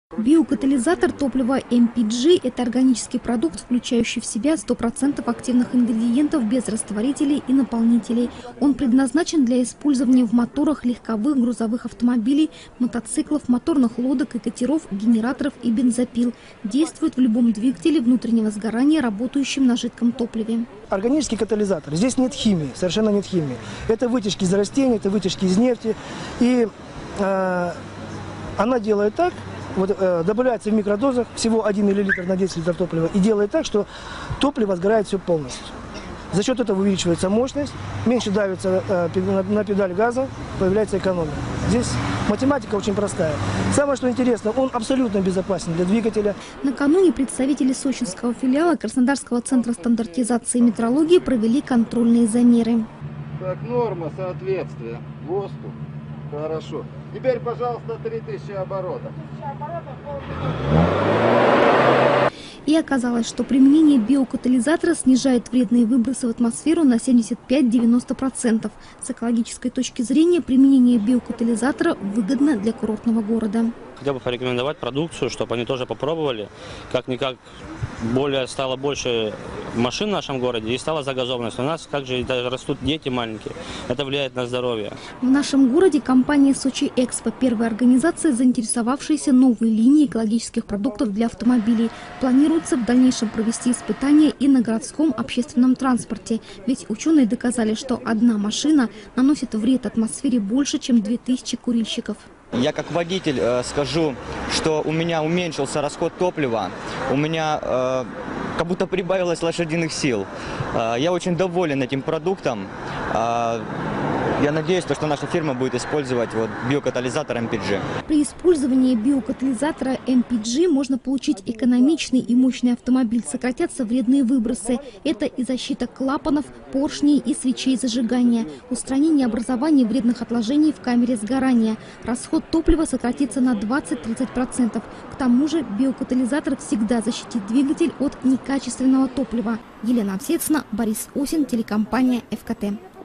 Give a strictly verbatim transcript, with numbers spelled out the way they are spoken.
Биокатализатор топлива эм пи джи – это органический продукт, включающий в себя сто процентов активных ингредиентов без растворителей и наполнителей. Он предназначен для использования в моторах легковых грузовых автомобилей, мотоциклов, моторных лодок и катеров, генераторов и бензопил. Действует в любом двигателе внутреннего сгорания, работающем на жидком топливе. Органический катализатор. Здесь нет химии, совершенно нет химии. Это вытяжки из растений, это вытяжки из нефти. И э, она делает так, вот, э, добавляется в микродозах, всего один миллилитр на десять литров топлива, и делает так, что топливо сгорает все полностью. За счет этого увеличивается мощность, меньше давится э, на, на педаль газа, появляется экономия. Здесь математика очень простая. Самое, что интересно, он абсолютно безопасен для двигателя. Накануне представители сочинского филиала Краснодарского центра стандартизации и метрологии провели контрольные замеры. Так, норма соответствия ГОСТу. Хорошо. Теперь, пожалуйста, три тысячи оборотов. И оказалось, что применение биокатализатора снижает вредные выбросы в атмосферу на семьдесят пять — девяносто процентов. С экологической точки зрения применение биокатализатора выгодно для курортного города. Хотел бы порекомендовать продукцию, чтобы они тоже попробовали. Как-никак более стало больше машин в нашем городе и стала загазованность. У нас как же даже растут дети маленькие. Это влияет на здоровье. В нашем городе компания «Сочи Экспо» – первая организация, заинтересовавшаяся новой линией экологических продуктов для автомобилей. Планируется в дальнейшем провести испытания и на городском общественном транспорте. Ведь ученые доказали, что одна машина наносит вред атмосфере больше, чем две тысячи курильщиков. Я как водитель э, скажу, что у меня уменьшился расход топлива, у меня э, как будто прибавилось лошадиных сил. Э, я очень доволен этим продуктом. Э, я надеюсь, что наша фирма будет использовать вот, биокатализатор эм пи джи. При использовании биокатализатора эм пи джи можно получить экономичный и мощный автомобиль, сократятся вредные выбросы. Это и защита клапанов, поршней и свечей зажигания, устранение образования вредных отложений в камере сгорания. Расход топлива сократится на двадцать — тридцать процентов. К тому же биокатализатор всегда защитит двигатель от некачественного топлива. Елена Овсецна, Борис Осин, телекомпания эф ка тэ.